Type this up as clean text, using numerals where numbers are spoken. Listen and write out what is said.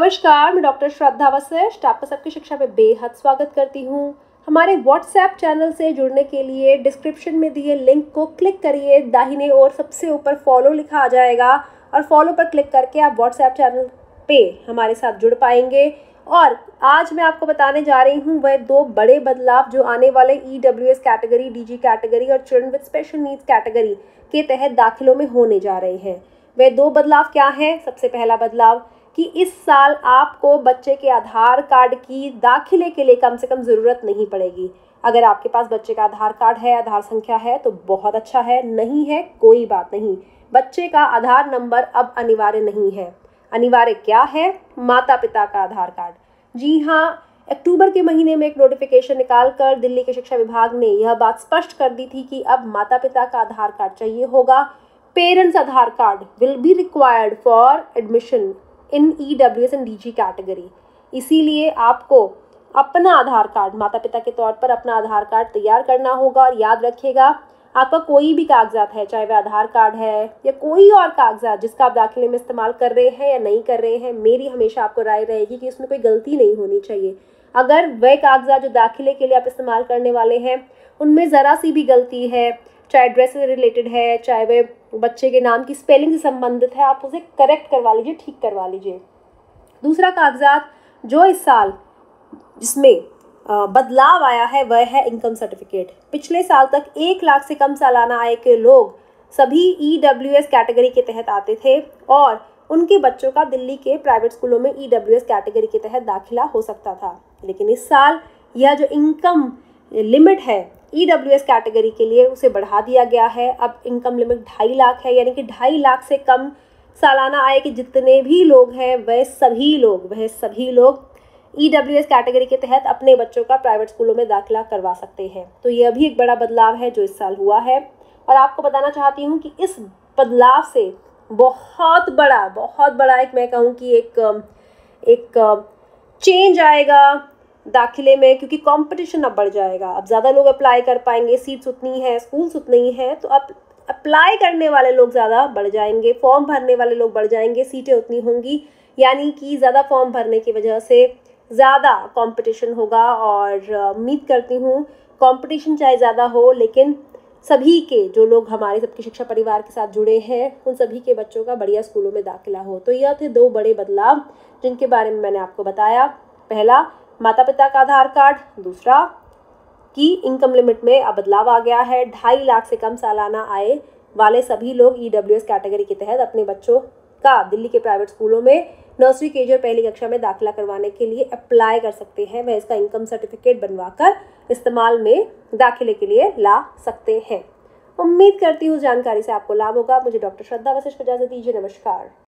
नमस्कार, मैं डॉक्टर श्रद्धा वशिष्ठ आपका सबकी शिक्षा में बेहद स्वागत करती हूँ। हमारे व्हाट्सएप चैनल से जुड़ने के लिए डिस्क्रिप्शन में दिए लिंक को क्लिक करिए। दाहिने ओर सबसे ऊपर फॉलो लिखा आ जाएगा और फॉलो पर क्लिक करके आप व्हाट्सएप चैनल पे हमारे साथ जुड़ पाएंगे। और आज मैं आपको बताने जा रही हूँ वह 2 बड़े बदलाव जो आने वाले EWS कैटेगरी, DG कैटेगरी और children with special needs category के तहत दाखिलों में होने जा रहे हैं। वह 2 बदलाव क्या हैं? सबसे पहला बदलाव कि इस साल आपको बच्चे के आधार कार्ड की दाखिले के लिए कम से कम ज़रूरत नहीं पड़ेगी। अगर आपके पास बच्चे का आधार कार्ड है, आधार संख्या है तो बहुत अच्छा है, नहीं है कोई बात नहीं। बच्चे का आधार नंबर अब अनिवार्य नहीं है। अनिवार्य क्या है? माता पिता का आधार कार्ड। जी हाँ, अक्टूबर के महीने में एक नोटिफिकेशन निकालकर दिल्ली के शिक्षा विभाग ने यह बात स्पष्ट कर दी थी कि अब माता पिता का आधार कार्ड चाहिए होगा। Parents Aadhaar card will be required for admission in EWS and DG category. इसीलिए आपको अपना आधार कार्ड, माता पिता के तौर पर अपना आधार कार्ड तैयार करना होगा। और याद रखिएगा, आपका कोई भी कागजात है, चाहे वह आधार कार्ड है या कोई और कागजात जिसका आप दाखिले में इस्तेमाल कर रहे हैं या नहीं कर रहे हैं, मेरी हमेशा आपको राय रहेगी कि इसमें कोई गलती नहीं होनी चाहिए। अगर वह कागजात जो दाखिले के लिए आप इस्तेमाल करने वाले हैं उनमें ज़रा सी भी गलती है, चाहे एड्रेस से रिलेटेड है, चाहे वह बच्चे के नाम की स्पेलिंग से संबंधित है, आप उसे करेक्ट करवा लीजिए, ठीक करवा लीजिए। दूसरा कागजात जो इस साल जिसमें बदलाव आया है वह है इनकम सर्टिफिकेट। पिछले साल तक 1 लाख से कम सालाना आय के लोग सभी EWS कैटेगरी के तहत आते थे और उनके बच्चों का दिल्ली के प्राइवेट स्कूलों में EWS कैटेगरी के तहत दाखिला हो सकता था। लेकिन इस साल यह जो इनकम लिमिट है EWS कैटेगरी के लिए उसे बढ़ा दिया गया है। अब इनकम लिमिट 2.5 लाख है, यानी कि 2.5 लाख से कम सालाना आय के जितने भी लोग हैं वह सभी लोग EWS कैटेगरी के तहत अपने बच्चों का प्राइवेट स्कूलों में दाखिला करवा सकते हैं। तो यह भी एक बड़ा बदलाव है जो इस साल हुआ है। और आपको बताना चाहती हूँ कि इस बदलाव से बहुत बड़ा एक मैं कहूँ कि एक चेंज आएगा दाखिले में, क्योंकि कंपटीशन अब बढ़ जाएगा। अब ज़्यादा लोग अप्लाई कर पाएंगे, सीट्स उतनी हैं, स्कूल्स उतनी हैं, तो अब अप्लाई करने वाले लोग ज़्यादा बढ़ जाएंगे, फॉर्म भरने वाले लोग बढ़ जाएंगे, सीटें उतनी होंगी, यानी कि ज़्यादा फॉर्म भरने की वजह से ज़्यादा कंपटीशन होगा। और उम्मीद करती हूँ कंपटीशन चाहे ज़्यादा हो लेकिन सभी के जो लोग हमारे सबकी शिक्षा परिवार के साथ जुड़े हैं उन सभी के बच्चों का बढ़िया स्कूलों में दाखिला हो। तो यह थे 2 बड़े बदलाव जिनके बारे में मैंने आपको बताया। पहला, माता पिता का आधार कार्ड। दूसरा कि इनकम लिमिट में अब बदलाव आ गया है। 2.5 लाख से कम सालाना आय वाले सभी लोग EWS कैटेगरी के तहत अपने बच्चों का दिल्ली के प्राइवेट स्कूलों में नर्सरी केजी और पहली कक्षा में दाखिला करवाने के लिए अप्लाई कर सकते हैं। वह इसका इनकम सर्टिफिकेट बनवाकर इस्तेमाल में दाखिले के लिए ला सकते हैं। उम्मीद करती हूँ जानकारी से आपको लाभ होगा। मुझे डॉक्टर श्रद्धा वशिष्ठ को इजाज़त दीजिए। नमस्कार।